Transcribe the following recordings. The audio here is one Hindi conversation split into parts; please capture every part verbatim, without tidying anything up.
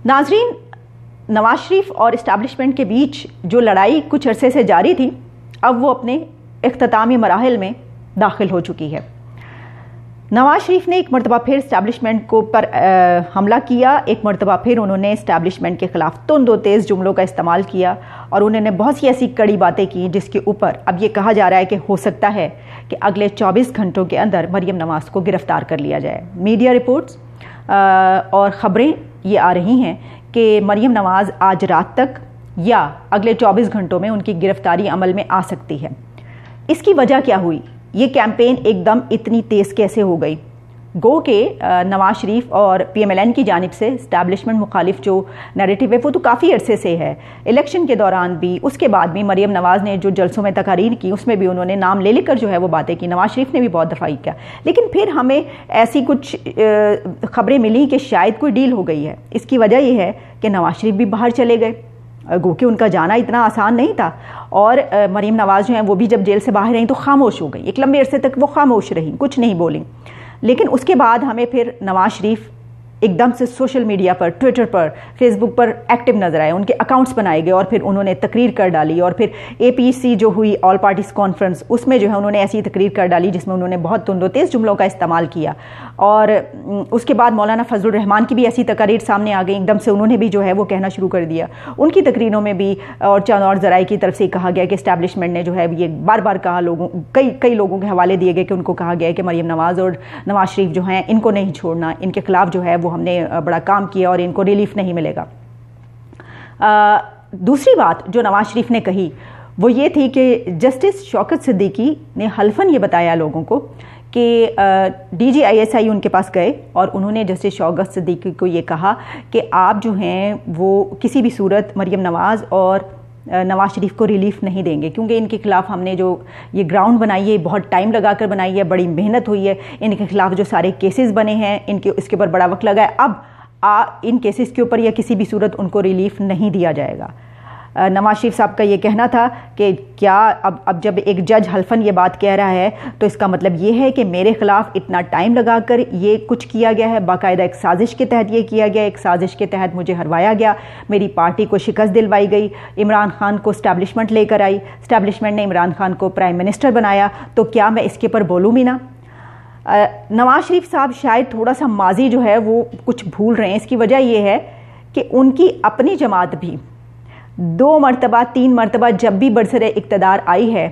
नाजरीन, नवाज शरीफ और इस्टेब्लिशमेंट के बीच जो लड़ाई कुछ अरसे से जारी थी, अब वो अपने इख्तितामी मराहिल में दाखिल हो चुकी है। नवाज शरीफ ने एक मरतबा फिर इस्टेब्लिशमेंट को पर आ, हमला किया। एक मरतबा फिर उन्होंने इस्टेब्लिशमेंट के ख़िलाफ़ तुंद व तेज़ जुमलों का इस्तेमाल किया और उन्होंने बहुत सी ऐसी कड़ी बातें की जिसके ऊपर अब ये कहा जा रहा है कि हो सकता है कि अगले चौबीस घंटों के अंदर मरीम नवाज़ को गिरफ़्तार कर लिया जाए। मीडिया रिपोर्ट्स और ख़बरें ये आ रही हैं कि मरीम नवाज़ आज रात तक या अगले चौबीस घंटों में उनकी गिरफ्तारी अमल में आ सकती है। इसकी वजह क्या हुई? ये कैंपेन एकदम इतनी तेज़ कैसे हो गई? गो के नवाज शरीफ और पी एम एल एन की जानिब से इस्टेब्लिशमेंट मुखालिफ जो नैरेटिव है वो तो काफ़ी अरसे से है। इलेक्शन के दौरान भी, उसके बाद भी मरीम नवाज़ ने जो जलसों में तकारीर की उसमें भी उन्होंने नाम ले लेकर जो है वो बातें की। नवाज शरीफ ने भी बहुत दफ़ा किया, लेकिन फिर हमें ऐसी कुछ खबरें मिली कि शायद कोई डील हो गई है। इसकी वजह यह है कि नवाज शरीफ भी बाहर चले गए, गो कि उनका जाना इतना आसान नहीं था। और मरीम नवाज़ जो हैं वो भी जब जेल से बाहर रहीं तो खामोश हो गई। एक लंबे अरसे तक वो खामोश रहीं, कुछ नहीं बोली। लेकिन उसके बाद हमें फिर नवाज शरीफ एकदम से सोशल मीडिया पर, ट्विटर पर, फेसबुक पर एक्टिव नजर आए। उनके अकाउंट्स बनाए गए और फिर उन्होंने तकरीर कर डाली। और फिर ए पी सी जो हुई, ऑल पार्टीज कॉन्फ्रेंस, उसमें जो है उन्होंने ऐसी तकरीर कर डाली जिसमें उन्होंने बहुत तुंदो तेज़ जुमलों का इस्तेमाल किया। और उसके बाद मौलाना फजलुर रहमान की भी ऐसी तकरीर सामने आ गई। एकदम से उन्होंने भी जो है वो कहना शुरू कर दिया। उनकी तकरीरों में भी और चंद और ज़राए की तरफ से कहा गया कि इस्टेब्लिशमेंट ने जो है ये बार बार कहा, लोगों कई कई लोगों के हवाले दिए गए कि उनको कहा गया है कि मरीम नवाज़ और नवाज शरीफ जो हैं इनको नहीं छोड़ना, इनके खिलाफ जो है वो हमने बड़ा काम किया और इनको रिलीफ नहीं मिलेगा। आ, दूसरी बात जो नवाज शरीफ ने कही वो ये थी कि जस्टिस शौकत सिद्दीकी ने हल्फन ये बताया लोगों को कि D G I S I उनके पास गए और उन्होंने जस्टिस शौकत सिद्दीकी को ये कहा कि आप जो हैं वो किसी भी सूरत मरीम नवाज़ और नवाज शरीफ को रिलीफ नहीं देंगे, क्योंकि इनके खिलाफ हमने जो ये ग्राउंड बनाई है, बहुत टाइम लगाकर बनाई है, बड़ी मेहनत हुई है। इनके खिलाफ जो सारे केसेस बने हैं, इनके इसके ऊपर बड़ा वक्त लगा है। अब आ, इन केसेस के ऊपर या किसी भी सूरत उनको रिलीफ नहीं दिया जाएगा। नवाज शरीफ साहब का ये कहना था कि क्या अब अब जब एक जज हल्फन ये बात कह रहा है तो इसका मतलब ये है कि मेरे खिलाफ इतना टाइम लगाकर ये कुछ किया गया है, बाकायदा एक साजिश के तहत ये किया गया, एक साजिश के तहत मुझे हरवाया गया, मेरी पार्टी को शिकस्त दिलवाई गई, इमरान खान को इस्टेब्लिशमेंट लेकर आई, इस्टेब्लिशमेंट ने इमरान खान को प्राइम मिनिस्टर बनाया, तो क्या मैं इसके ऊपर बोलूँ भी ना? नवाज शरीफ साहब शायद थोड़ा सा माजी जो है वो कुछ भूल रहे हैं। इसकी वजह यह है कि उनकी अपनी जमात भी दो मरतबा तीन मरतबा जब भी बरसरे इक़्तिदार आई है,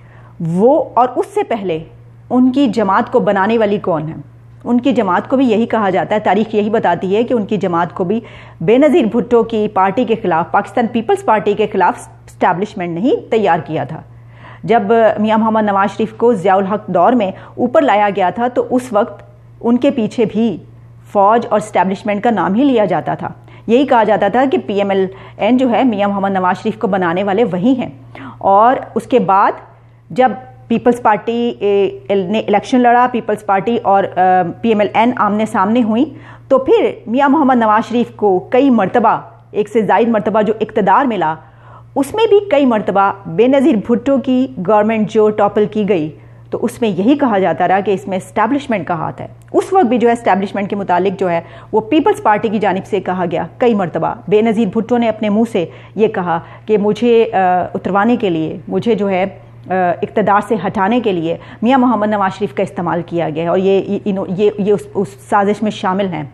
वो और उससे पहले उनकी जमात को बनाने वाली कौन है? उनकी जमात को भी यही कहा जाता है, तारीख यही बताती है कि उनकी जमात को भी बेनज़ीर भुट्टो की पार्टी के खिलाफ, पाकिस्तान पीपल्स पार्टी के खिलाफ इस्टेब्लिशमेंट ने ही तैयार किया था। जब मियां मोहम्मद नवाज शरीफ को ज़ियाउल हक दौर में ऊपर लाया गया था तो उस वक्त उनके पीछे भी फौज और इस्टेब्लिशमेंट का नाम ही लिया जाता था। यही कहा जाता था कि पी एम एल एन जो है मियां मोहम्मद नवाज शरीफ को बनाने वाले वही हैं। और उसके बाद जब पीपल्स पार्टी ने इलेक्शन लड़ा, पीपल्स पार्टी और पी एम एल एन आमने सामने हुई, तो फिर मियां मोहम्मद नवाज शरीफ को कई मरतबा, एक से ज़ायद मरतबा जो इक़्तिदार मिला, उसमें भी कई मरतबा बेनज़ीर भुट्टो की गवर्नमेंट जो टॉपल की गई, तो उसमें यही कहा जाता रहा कि इसमें इस्टेब्लिशमेंट का हाथ है। उस वक्त भी जो है इस्टेब्लिशमेंट के मुतालिक जो है वो पीपल्स पार्टी की जानिब से कहा गया कई मरतबा। बेनज़ीर भुट्टो ने अपने मुंह से ये कहा कि मुझे उतरवाने के लिए, मुझे जो है इक़्तिदार से हटाने के लिए मियां मोहम्मद नवाज शरीफ का इस्तेमाल किया गया है और ये ये ये, ये उस, उस साजिश में शामिल हैं।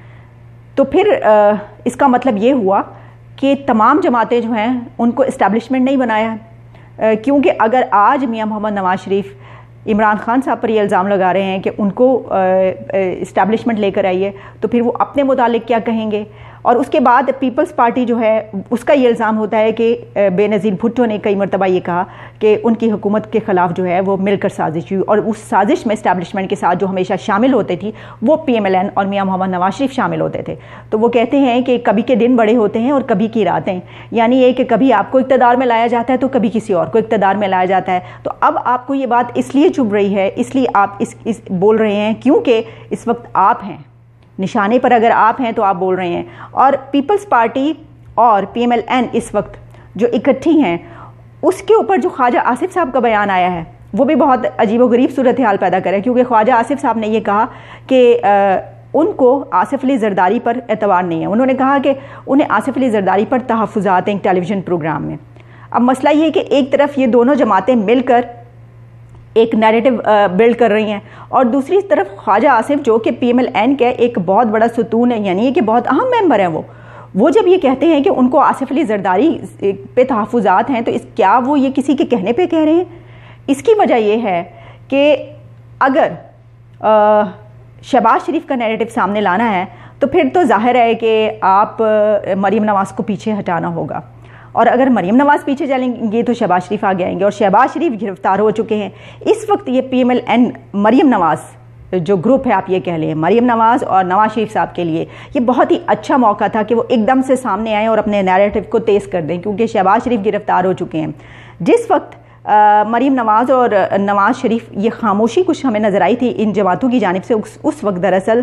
तो फिर इसका मतलब ये हुआ कि तमाम जमातें जो हैं उनको इस्टेब्लिशमेंट नहीं बनाया है, क्योंकि अगर आज मियां मोहम्मद नवाज शरीफ इमरान खान साहब पर ये इल्ज़ाम लगा रहे हैं कि उनको इस्टेब्लिशमेंट लेकर आई है, तो फिर वो अपने मुतालिक क्या कहेंगे? और उसके बाद पीपल्स पार्टी जो है उसका ये इल्ज़ाम होता है कि बेनज़ीर भुट्टो ने कई मरतबा ये कहा कि उनकी हुकूमत के ख़िलाफ़ जो है वो मिलकर साजिश हुई, और उस साजिश में इस्टेब्लिशमेंट के साथ जो हमेशा शामिल होती थी वो पी एम एल एन और मियां मोहम्मद नवाज शरीफ शामिल होते थे। तो वो कहते हैं कि कभी के दिन बड़े होते हैं और कभी की रातें, यानी ये कि कभी आपको इक़्तिदार में लाया जाता है तो कभी किसी और को इक़्तिदार में लाया जाता है। तो अब आपको ये बात इसलिए चुभ रही है, इसलिए आप इस, इस बोल रहे हैं क्योंकि इस वक्त आप हैं निशाने पर, अगर आप हैं तो आप बोल रहे हैं। और पीपल्स पार्टी और पी एम एल एन इस वक्त जो इकट्ठी हैं, उसके ऊपर जो ख्वाजा आसिफ साहब का बयान आया है वो भी बहुत अजीब व गरीब सूरत हाल पैदा करे, क्योंकि ख्वाजा आसिफ साहब ने ये कहा कि उनको आसिफ अली जरदारी पर एतबार नहीं है। उन्होंने कहा कि उन्हें आसिफ अली जरदारी पर तहफ़्फ़ुज़ात हैं टेलीविज़न प्रोग्राम में। अब मसला ये है कि एक तरफ ये दोनों जमातें मिलकर एक नैरेटिव बिल्ड कर रही हैं और दूसरी तरफ ख्वाजा आसिफ जो कि पी एम एल एन के एक बहुत बड़ा सुतून है, यानी कि बहुत अहम मेंबर हैं, वो वो जब ये कहते हैं कि उनको आसिफ अली जरदारी पे तहफ़्फ़ुज़ात हैं, तो इस क्या वो ये किसी के कहने पे कह रहे हैं? इसकी वजह ये है कि अगर शहबाज शरीफ का नैरेटिव सामने लाना है तो फिर तो जाहिर है कि आप मरीम नवाज़ को पीछे हटाना होगा, और अगर मरीम नवाज़ पीछे चलेंगे तो शहबाज शरीफ आगे आएंगे, और शहबाज शरीफ गिरफ्तार हो चुके हैं। इस वक्त ये P M L N Maryam Nawaz जो ग्रुप है, आप ये कह लें, मरीम नवाज़ और नवाज शरीफ साहब के लिए ये बहुत ही अच्छा मौका था कि वो एकदम से सामने आएँ और अपने नैरेटिव को तेज़ कर दें, क्योंकि शहबाज शरीफ गिरफ्तार हो चुके हैं। जिस वक्त मरीम नवाज़ और नवाज़ शरीफ ये खामोशी कुछ हमें नज़र आई थी इन जमातों की जानिब से, उस, उस वक्त दरअसल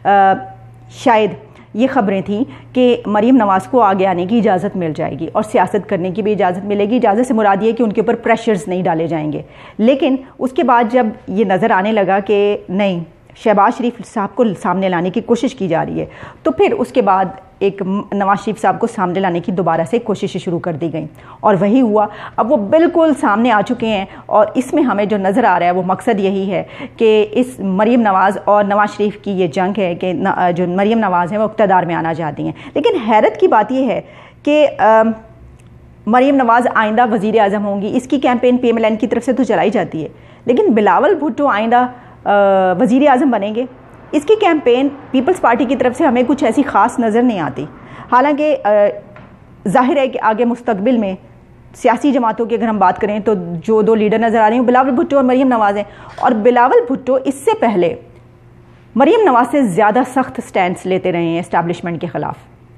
शायद ये खबरें थी कि मरीम नवाज़ को आगे आने की इजाज़त मिल जाएगी और सियासत करने की भी इजाज़त मिलेगी। इजाज़त से मुराद ये कि उनके ऊपर प्रेशर्स नहीं डाले जाएंगे। लेकिन उसके बाद जब ये नज़र आने लगा कि नहीं, शहबाज शरीफ साहब को सामने लाने की कोशिश की जा रही है, तो फिर उसके बाद एक नवाज शरीफ साहब को सामने लाने की दोबारा से कोशिशें शुरू कर दी गई और वही हुआ। अब वो बिल्कुल सामने आ चुके हैं और इसमें हमें जो नज़र आ रहा है वो मकसद यही है कि इस मरीम नवाज़ और नवाज शरीफ की ये जंग है कि जो मरीम नवाज़ हैं वो इक़्तिदार में आना चाहती हैं। लेकिन हैरत की बात यह है कि मरीम नवाज़ आइंदा वज़ीर आज़म होंगी, इसकी campaign P M L N की तरफ से तो चलाई जाती है, लेकिन बिलावल भुट्टो आइंदा वज़ीर आज़म बनेंगे, इसकी कैंपेन पीपल्स पार्टी की तरफ से हमें कुछ ऐसी ख़ास नज़र नहीं आती। हालांकि जाहिर है कि आगे मुस्तकबिल में सियासी जमातों की अगर हम बात करें तो जो दो लीडर नज़र आ रहे हैं बिलावल भुट्टो और मरीम नवाज़ हैं, और बिलावल भुट्टो इससे पहले मरीम नवाज़ से ज़्यादा सख्त स्टैंड लेते रहे हैं इस्टेब्लिशमेंट के ख़िलाफ़।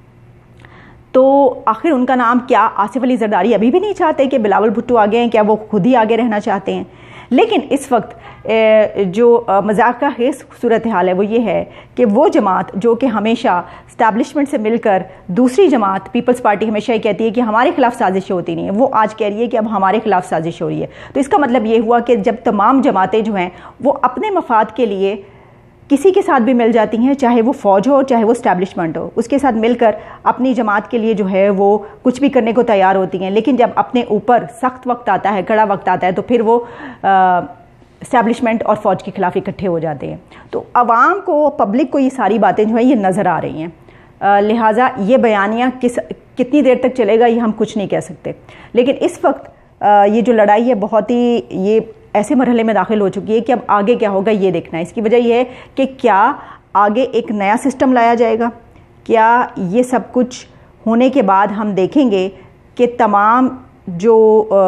तो आखिर उनका नाम क्या, आसिफ अली जरदारी अभी भी नहीं चाहते कि बिलावल भुट्टो आगे हैं, क्या वो खुद ही आगे रहना चाहते हैं? लेकिन इस वक्त जो मजाक का खेस सूरत हाल है वो ये है कि वो जमात जो कि हमेशा इस्टेब्लिशमेंट से मिलकर, दूसरी जमात पीपल्स पार्टी हमेशा ये कहती है कि हमारे खिलाफ साजिश होती नहीं है, वो आज कह रही है कि अब हमारे खिलाफ साजिश हो रही है। तो इसका मतलब ये हुआ कि जब तमाम जमातें जो हैं वो अपने मफाद के लिए किसी के साथ भी मिल जाती हैं, चाहे वो फ़ौज हो चाहे वो इस्टेब्लिशमेंट हो, उसके साथ मिलकर अपनी जमात के लिए जो है वो कुछ भी करने को तैयार होती हैं। लेकिन जब अपने ऊपर सख्त वक्त आता है, कड़ा वक्त आता है, तो फिर वो इस्टेब्लिशमेंट और फ़ौज के ख़िलाफ़ इकट्ठे हो जाते हैं। तो आवाम को, पब्लिक को ये सारी बातें जो है ये नज़र आ रही हैं। लिहाजा ये बयानियाँ किस कितनी देर तक चलेगा ये हम कुछ नहीं कह सकते। लेकिन इस वक्त ये जो लड़ाई है बहुत ही ये ऐसे मरहले में दाखिल हो चुकी है कि अब आगे क्या होगा ये देखना है। इसकी वजह यह है कि क्या आगे एक नया सिस्टम लाया जाएगा, क्या ये सब कुछ होने के बाद हम देखेंगे कि तमाम जो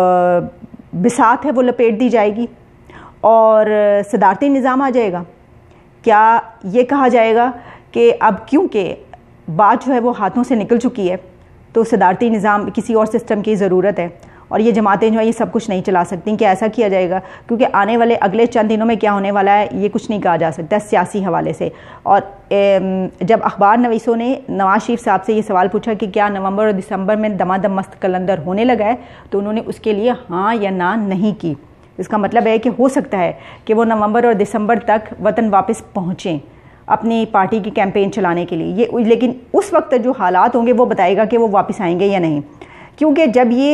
बिसात है वो लपेट दी जाएगी और सदारती निज़ाम आ जाएगा? क्या ये कहा जाएगा कि अब क्योंकि बात जो है वो हाथों से निकल चुकी है तो सदारती निज़ाम, किसी और सिस्टम की ज़रूरत है और ये जमातें जो है ये सब कुछ नहीं चला सकती? क्या ऐसा किया जाएगा? क्योंकि आने वाले अगले चंद दिनों में क्या होने वाला है ये कुछ नहीं कहा जा सकता सियासी हवाले से। और जब अखबार नवीसों ने नवाज शरीफ साहब से ये सवाल पूछा कि क्या नवंबर और दिसंबर में दमादम मस्त कलंदर होने लगा है, तो उन्होंने उसके लिए हाँ या ना नहीं की। इसका मतलब है कि हो सकता है कि वो नवंबर और दिसंबर तक वतन वापस पहुँचें अपनी पार्टी की कैंपेन चलाने के लिए। ये लेकिन उस वक्त जो हालात होंगे वो बताएगा कि वो वापस आएंगे या नहीं। क्योंकि जब ये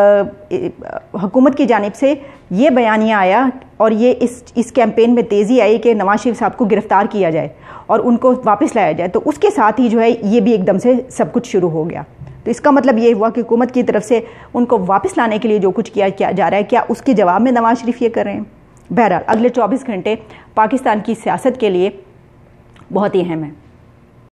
हुकूमत की जानिब से ये बयानिया आया और ये इस इस कैंपेन में तेज़ी आई कि नवाज शरीफ साहब को गिरफ़्तार किया जाए और उनको वापस लाया जाए, तो उसके साथ ही जो है ये भी एकदम से सब कुछ शुरू हो गया। तो इसका मतलब ये हुआ कि हुकूमत की तरफ से उनको वापस लाने के लिए जो कुछ किया किया जा रहा है, क्या उसके जवाब में नवाज शरीफ ये कर रहे हैं? बहरहाल अगले चौबीस घंटे पाकिस्तान की सियासत के लिए बहुत ही अहम है।